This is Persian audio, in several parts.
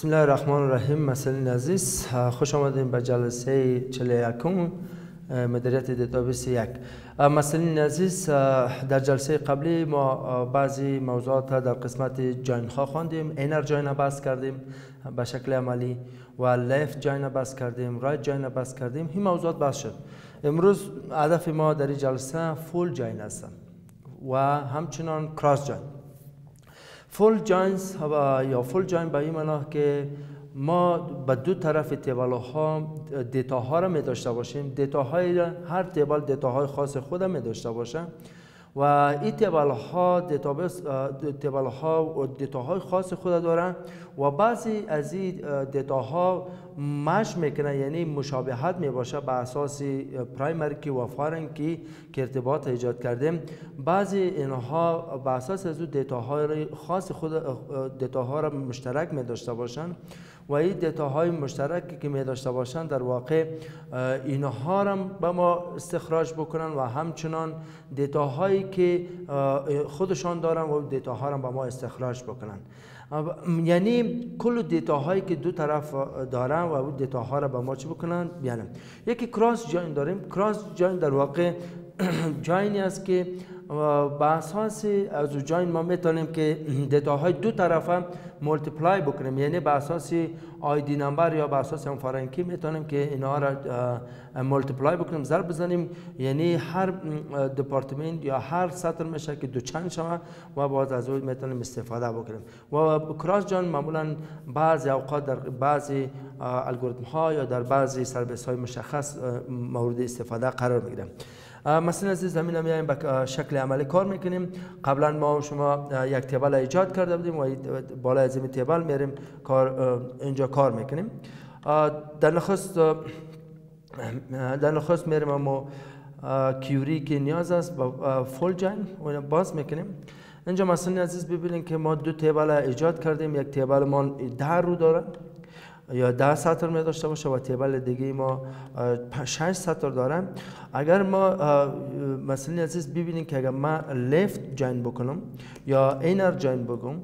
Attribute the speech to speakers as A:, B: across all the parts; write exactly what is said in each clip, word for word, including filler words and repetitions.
A: بسم الله الرحمن الرحیم. مسئولین عزیز، خوش آمدیم به جلسه چهل و یکم مدیریت دیتابیس یک. مسئولین عزیز، در جلسه قبلی ما بعضی موضوعات در قسمت جاین ها خواندیم. اینر جاین بحث کردیم به شکل عملی و لفت جاین بحث کردیم، رایت جاین بحث کردیم. این موضوعات بحث شد. امروز هدف ما در این جلسه فول جاین است و همچنان کراس جاین. فول جاینز یا فول جاین به این معنی که ما به دو طرف تیبل‌ها دیتاها را می داشته باشیم. دیتاهای هر تیبل دیتاهای خاص خود می داشته باشه و این تیبل‌ها دیتابیس تیبل‌ها و دیتاهای خاص خود دارن و بعضی از این دیتاها مش میکنه، یعنی مشابهت می باشه به اساس پرایمری کی و فارن کی که ارتباط ایجاد کردیم. بعضی اینها به اساس از دیتاهای خاص خود دیتاها را مشترک می داشته باشن و این دیتاهای مشترکی که می داشته باشن در واقع اینها را به ما استخراج بکنن و همچنان دیتاهایی که خودشان دارن و دیتاها را به ما استخراج بکنن. یعنی کل دیتاهایی که دو طرف دارن و اون دیتاها را به ما چی بکنن بیانن. یکی کراس جاین داریم. کراس جاین در واقع جاینی است که به اساس از جاین ما میتونیم که دیتاهای دو طرفه مولتیپلای بکنیم، یعنی به اساس آیدی نمبر یا به اساس اون فارن کی میتونیم که اینا را مولتیپلای بکنیم، ضرب بزنیم، یعنی هر دپارتمنت یا هر سطر میشه که دو چند شوه و باز از اون میتونیم استفاده بکنیم. و کراس جاین معمولا بعضی اوقات در بعضی الگوریتم ها یا در بعضی سرویس های مشخص مورد استفاده قرار میگیره. مثلا از زمین میایم به شکل عملی کار میکنیم. قبلا ما شما یک تیبل ایجاد کرده بودیم و بالا از این تیبل میریم کار اینجا کار میکنیم. در نخست در نخست میریم اما کیوری که نیاز است با فول جاین و باز میکنیم. اینجا مثلا عزیز ببینید که ما دو تیبل ایجاد کردیم. یک تیبل ما ده رو داره یا ده سطر می داشته باشه و تیبل دیگه ما شش سطر دارم. اگر ما مثلا عزیز ببینید که اگر ما لفت جاین بکنم یا اینر جاین بگم،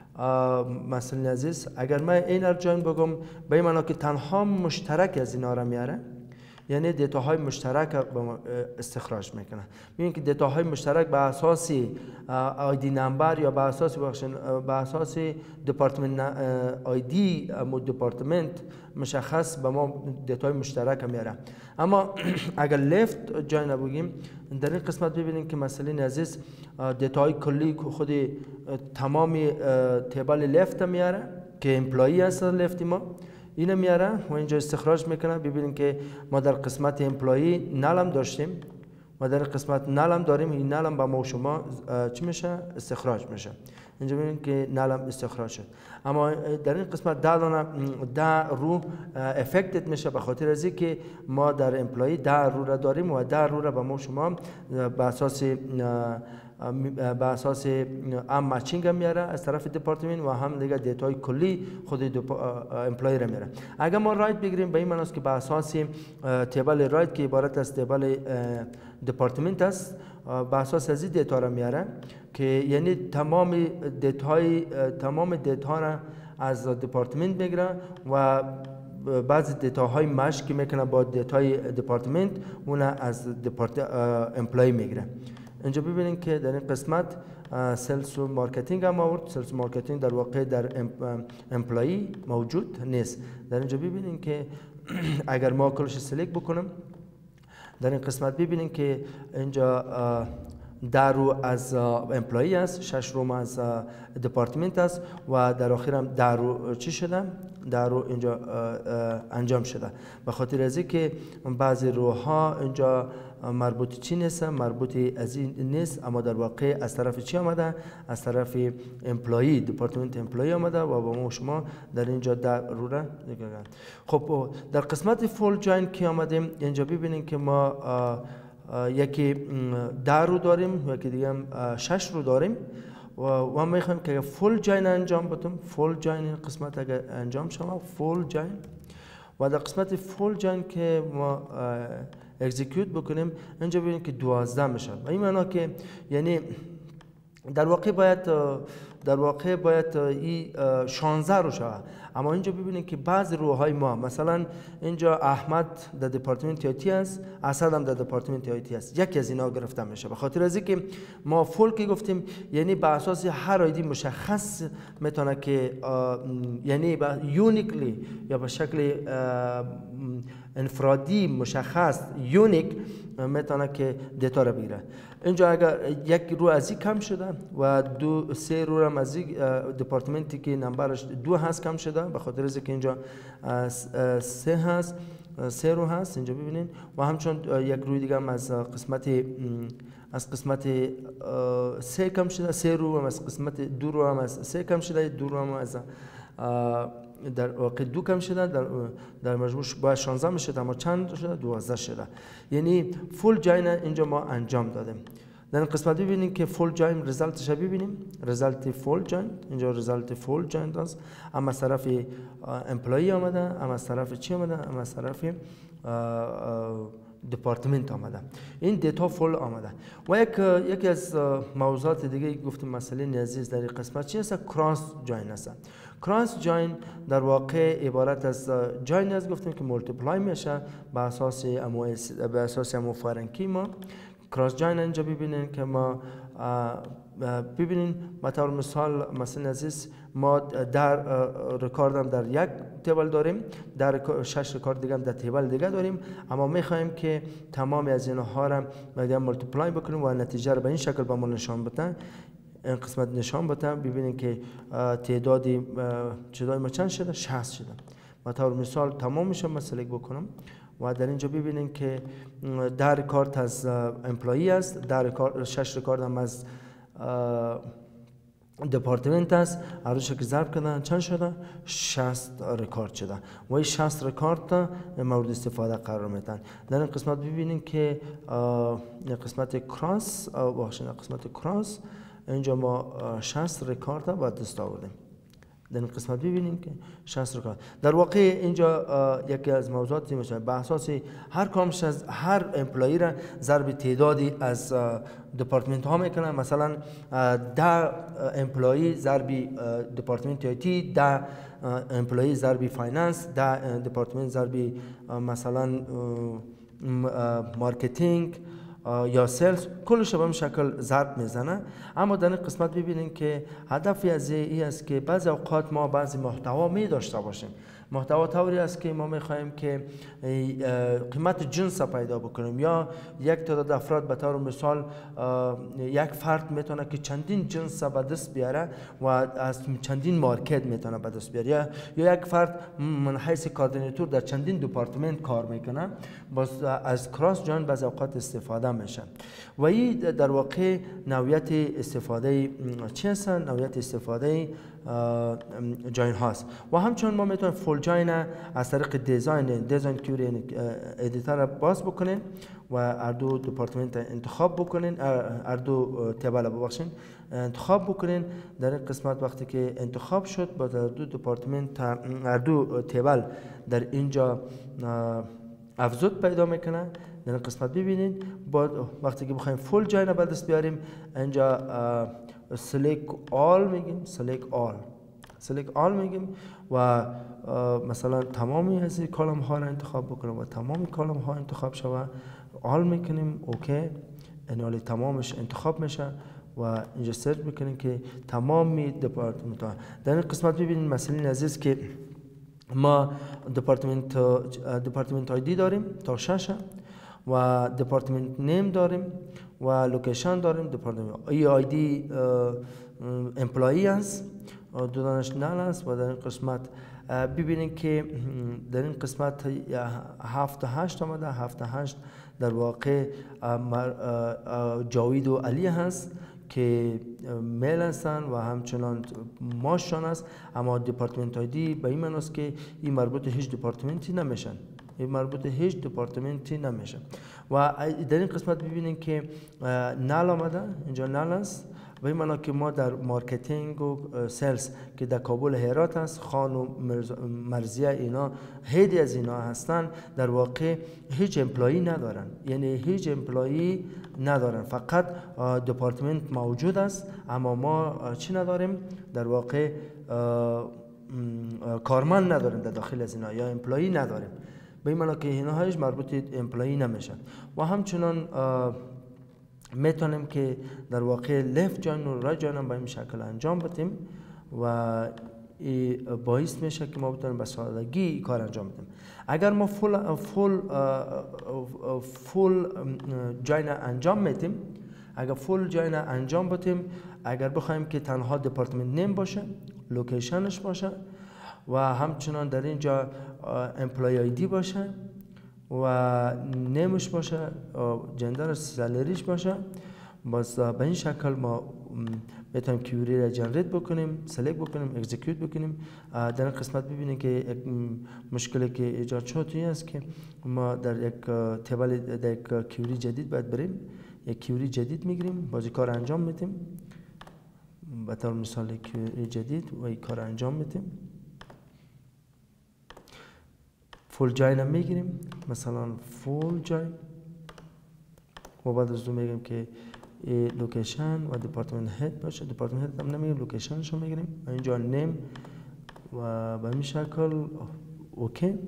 A: مثلا عزیز اگر ما اینر جاین بگم به این معنی که تنها مشترک از اینا را میاره، یعنی دیتاهای مشترک استخراج میکنه. میبینید که دیتاهای مشترک به اساس آیدی نمبر یا به اساس بخشن به اساس دپارتمنت آیدی مو دپارتمنت مشخص به ما دیتاهای مشترک میاره. اما اگر لفت جاین بگیم در این قسمت ببینید که مثلا عزیز دیتاهای کلی خود تمام تیبل لفت میاره که امپلایی هست لفت ما اینو میاره و اینجا استخراج میکنه. ببینید که ما در قسمت امپلایی نلم داشتیم و در قسمت نلم داریم. این نلم با ما و شما چی میشه؟ استخراج میشه. اینجا ببینید که نلم استخراج شد. اما در این قسمت ده دانه ده رو افکتد میشه به خاطر از اینکه ما در امپلایی ده رو را داریم و ده رو را با ما و شما به اساس به اساس هم مچینگ هم میاره از طرف دپارتمنت و هم دیگه دیتای کلی خود امپلای را میاره. اگر ما رایت بگیریم به این معنی است که به اساس تیبل رایت که عبارت از تیبل دپارتمنت است، به اساس از این دیتا را میاره که یعنی تمام دیتای تمام دیتا را از دپارتمنت میگیره و بعضی دیتاهای مش که میکنه با دیتای دپارتمنت اون از دپارت امپلای میگیره. اینجا ببینید که در این قسمت سلز و مارکتینگ هم آورد. سلز و مارکتینگ در واقع در امپلایی موجود نیست. در اینجا ببینید که اگر ما کلش سلیکت بکنم در این قسمت ببینید که اینجا ده رو از امپلایی است، شش رو از دپارتمنت است و در آخر هم ده رو چی شده؟ ده رو اینجا انجام شده. به خاطر از اینکه بعضی روها اینجا مربوط چی نیست، مربوط از این نیست، اما در واقع از طرف چی آمده؟ از طرف امپلایی دپارتمنت امپلایی آمده و با ما شما در اینجا ده رو را نگاه. خب در قسمت فول جاین که آمدیم اینجا ببینید که ما یکی ده رو داریم، یکی دیگه شش رو داریم و ما میخوایم که فول جاین انجام بدیم. فول جاین این قسمت اگر انجام شما فول جاین و در قسمت فول جاین که ما اکزیکیوت بکنیم اینجا ببینید که دوازده میشه. و این معنی که یعنی در واقع باید در واقع باید این شانزده رو شود. اما اینجا ببینید که بعض روهای ما مثلا اینجا احمد در دپارتمنت آیتی است، اسد هم در دپارتمنت آیتی است، یکی از اینا گرفته میشه. به خاطر از اینکه ما فول که گفتیم یعنی به اساس هر آیدی مشخص میتونه که یعنی با یونیکلی یا به شکل انفرادی مشخص یونیک میتونه که دیتا رو بگیره. اینجا اگر یک رو از این کم شده و دو سه رو هم از این دپارتمنتی که نمبرش دو هست کم شده، به خاطر از اینکه اینجا سه هست، سه رو هست اینجا ببینید. و همچون یک روی دیگه هم از قسمت از قسمت سه کم شده، سه رو هم از قسمت دو رو هم از سه کم شده، دو رو هم از در واقع دو کم شده، در در مجموع باید شانزده میشه اما چند شده؟ دوازده شده. یعنی فول جاین اینجا ما انجام دادیم. در این قسمت ببینیم که فول جاین رزالتش ببینیم، رزالت فول جاین اینجا رزالت فول جاین است. اما از طرف امپلوی آمده، اما از طرف چی آمده؟ اما از طرف دپارتمنت آمده. این دیتا فول آمده. و یک یکی از موضوعات دیگه گفتیم مسئله عزیز در این قسمت چی است؟ کراس جاین است. کراس جاین در واقع عبارت از جاین است گفتیم که مولتیپلای میشه به اساس امو به اساس امو فرانکی. ما کراس جاین اینجا ببینین که ما ببینین به طور مثال مثلا عزیز ما در رکورد هم در یک تیبل داریم، در شش رکورد دیگه هم در تیبل دیگه داریم، اما میخوایم که تمام از اینها را بعدا مولتیپلای بکنیم و نتیجه رو به این شکل به ما نشان بدن. این قسمت نشان بدم ببینید که تعدادی چیزای ما چند شده؟ شصت شده. به طور مثال تمام میشه من سلکت بکنم و در اینجا ببینید که در رکورد از امپلوی است، در رکورد شش رکورد هم از دپارتمنت است. هر شکل ضرب کردن چند شده؟ شصت رکورد شده و این شصت رکورد مورد استفاده قرار میدن. در این قسمت ببینید که قسمت کراس بخشید قسمت کراس اینجا ما شصت رکورد با دست آوردیم. در این قسمت ببینیم که شصت رکورد. در واقع اینجا یکی از موضوعاتی میشه به اساس هر کامش از هر امپلوی را ضرب تعدادی از دپارتمنت ها میکنه. مثلا ده امپلوی ضرب دپارتمنت آیتی، ده امپلوی ضرب فایننس، ده دپارتمنت ضرب مثلا مارکتینگ یا سلز، کلش به این شکل ضرب میزنه. اما در این قسمت ببینید که هدفی از این است که بعضی اوقات ما بعضی محتوا می داشته باشیم. محتوا طوری است که ما میخواهیم که قیمت جنس پیدا بکنیم یا یک تعداد افراد به طور مثال یک فرد میتونه که چندین جنس به دست بیاره و از چندین مارکت میتونه به دست بیاره، یا یک فرد من حیث کوردیناتور در چندین دپارتمنت کار میکنه، باز از کراس جاین بعضی اوقات استفاده میشه. و این در واقع نوعیت استفاده چی هست؟ نوعیت استفاده جاین هاست. و همچنین ما میتونیم فول جاین از طریق دیزاین دیزاین کیوری ادیتور باز بکنین و هر دو دپارتمنت انتخاب بکنین، هر دو تیبل ببخشین انتخاب بکنین. در این قسمت وقتی که انتخاب شد با در دو دپارتمنت هر دو تیبل در اینجا افزود پیدا میکنه. در این قسمت ببینید با وقتی که بخوایم فول جاین به دست بیاریم اینجا سلیک آل میگیم، سلیک آل سلیک آل میگیم و مثلا تمامی از این کالم ها را انتخاب بکنیم و تمامی کالم ها انتخاب شوه آل میکنیم. اوکی این تمامش انتخاب میشه و اینجا سرچ میکنیم که تمامی دپارتمنت ها. در این قسمت ببینید مثلا عزیز که ما دپارتمنت دپارتمنت آیدی داریم تا شش و دپارتمنت نیم داریم و لوکیشن داریم. دپارتمنت ای آیدی امپلوی است، دو دانش نل است. و در این قسمت ببینید که در این قسمت هفت هشت آمده. هفت هشت در واقع جاوید و علی هست که میل هستن و همچنان ماشان است. اما دپارتمنت آیدی به این معنی است که این مربوط هیچ دپارتمنتی نمیشن، این مربوط هیچ دپارتمنتی نمیشه. و در این قسمت ببینید که نل آمده، اینجا نل است و این معنی که ما در مارکتینگ و سلز که در کابل هرات است، خان و مرزیه اینا هیدی از اینا هستن، در واقع هیچ امپلوی ندارن. یعنی هیچ امپلوی ندارن، فقط دپارتمنت موجود است اما ما چی نداریم؟ در واقع کارمند نداریم در داخل از اینا یا امپلایی نداریم. به این معنی که اینا هایش مربوط امپلایی نمیشن. و همچنان میتونیم که در واقع لفت جاین و رایت جاین هم به این شکل انجام بدیم و این باعث میشه که ما بتونیم به سادگی این کار انجام بدیم. اگر ما فول فول فول جاین انجام میدیم، اگر فول جاین انجام بدیم، اگر بخوایم که تنها دپارتمنت نیم باشه، لوکیشنش باشه و همچنان در اینجا امپلوی آیدی باشه و نیمش باشه، جندر سالریش باشه، باز به این شکل ما میتونیم کیوری را جنریت بکنیم، سلکت بکنیم، اکزیکیوت بکنیم. در این قسمت ببینید که یک مشکلی که ایجاد شد این است که ما در یک تیبل در یک کیوری جدید باید بریم، یک کیوری جدید میگیریم، بازی کار انجام میدیم. به طور مثال کیوری جدید و این کار انجام میدیم. فول جاین هم میگیریم، مثلا فول جاین و بعد از اون میگیم که لوکیشن و دپارتمنت هد باشه. دپارتمنت هد هم نمیگیم، لوکیشنش رو میگیریم. اینجا نیم و به این شکل اوکی.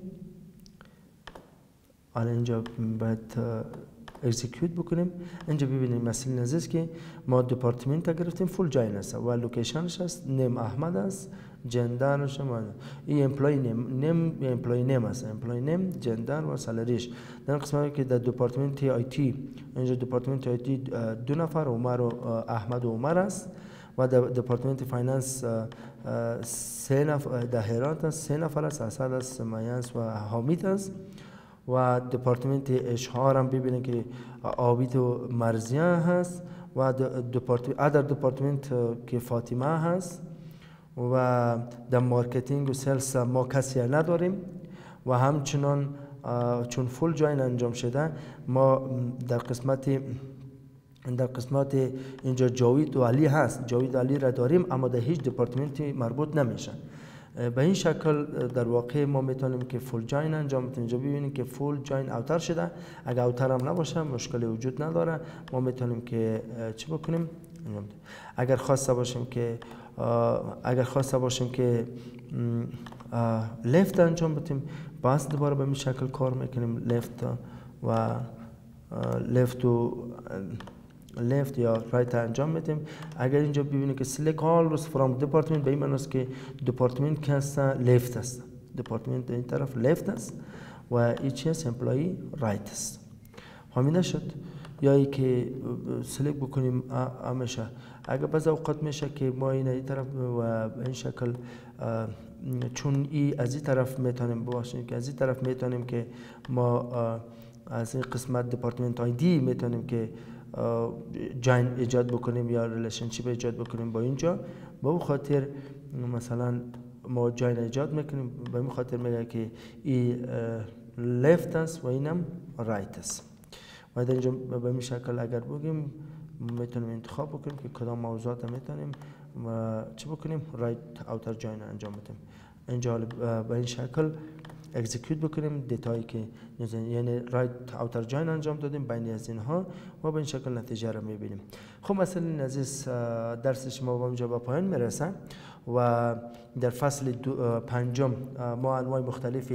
A: حالا اینجا باید اکزیکیوت بکنیم. اینجا ببینیم مثل نزدیک که ما دپارتمنت گرفتیم، فول جاین است و لوکیشنش است، نیم احمد است، جندرش هم این امپلوی نیم نیم امپلوی نیم است، امپلوی نیم، جندر و سالریش. در قسمتی که در دپارتمنت آی تی، اینجا دپارتمنت آی تی دو نفر، عمر و احمد و عمر است و در دپارتمنت فایننس سه نفر، دهرات است، سه نفر است، اسد است، مایانس و حامد است. و دپارتمنت اشهار هم ببینید که عابد و مرزیه هست و دپارتمنت ادر دپارتمنت که فاطمه هست. و در مارکتینگ و سلز ما کسی نداریم و همچنان چون فول جاین انجام شده ما در قسمت در قسمت اینجا جاوید و علی هست، جاوید و علی را داریم اما در هیچ دپارتمنتی مربوط نمیشن. به این شکل در واقع ما میتونیم که فول جاین انجام بدیم. اینجا ببینید که فول جاین اوتر شده. اگر اوتر هم نباشه مشکلی وجود نداره، ما میتونیم که چی بکنیم؟ اگر خواسته باشیم که اگر خواسته باشیم که لفت انجام بدیم، باز دوباره به این شکل کار میکنیم، لفت و لفت و لفت یا رایت انجام میدیم. اگر اینجا ببینید که سلیک آل روز فرام دپارتمنت، به این معنی است که دپارتمنت که هست لفت است، دپارتمنت این طرف لفت است و این چی است؟ امپلوی رایت است. همین شد. یا ای که سلیک بکنیم همیشه. اگر بعض اوقات میشه که ما این این طرف و به این شکل چون ای از این طرف میتونیم باشیم که از این طرف میتونیم که ما از این قسمت دپارتمنت آی دی میتونیم که جاین ایجاد بکنیم یا ریلیشنشیپ ایجاد بکنیم با اینجا. با اون خاطر مثلا ما جاین ایجاد میکنیم، به این خاطر میگه که این لفت است و اینم رایت است. و در اینجا به این شکل اگر بگیم میتونیم انتخاب بکنیم که کدام موضوعات میتونیم و چی بکنیم؟ رایت اوتر جاین انجام بدیم. اینجا به این شکل اکزیکیوت بکنیم دیتایی که یعنی رایت اوتر جاین انجام دادیم بین از اینها و به این شکل نتیجه رو میبینیم. خب مثلا عزیز درس شما با اینجا به پایان میرسه و در فصل پنجم ما انواع مختلف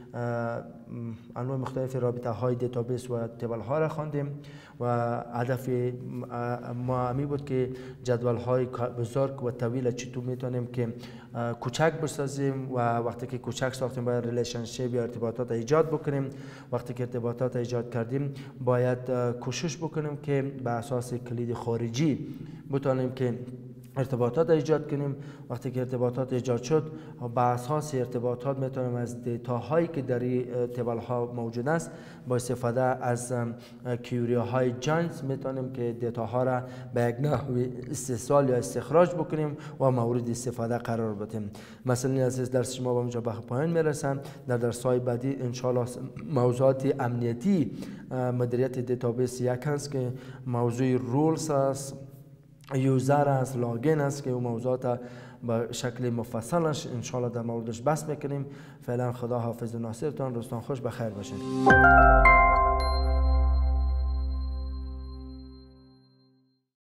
A: انواع مختلف رابطه های دیتابیس و تیبل ها را خواندیم و هدف ما همی بود که جدول های بزرگ و طویل چطور میتونیم که کوچک بسازیم و وقتی که کوچک ساختیم باید ریلیشنشیپ یا ارتباطات ایجاد بکنیم. وقتی که ارتباطات ایجاد کردیم باید کوشش بکنیم که به اساس کلید خارجی بتونیم که ارتباطات ایجاد کنیم. وقتی که ارتباطات ایجاد شد با اساس ارتباطات میتونیم از دیتا هایی که در تیبل ها موجود است با استفاده از کیوری های جاینز میتونیم که دیتا ها را به یک نحو استحصال یا استخراج بکنیم و مورد استفاده قرار بدیم. مثلا از درس شما با اینجا به پایان میرسم. در درس های بعدی ان شاء الله موضوعات امنیتی مدیریت دیتابیس یک هست که موضوع رولز است، یوزر است، لاگین است که اون موضوعات به شکل مفصلش ان شاء الله در موردش بحث میکنیم. فعلا خدا حافظ و ناصرتان، روزتان خوش، بخیر باشید.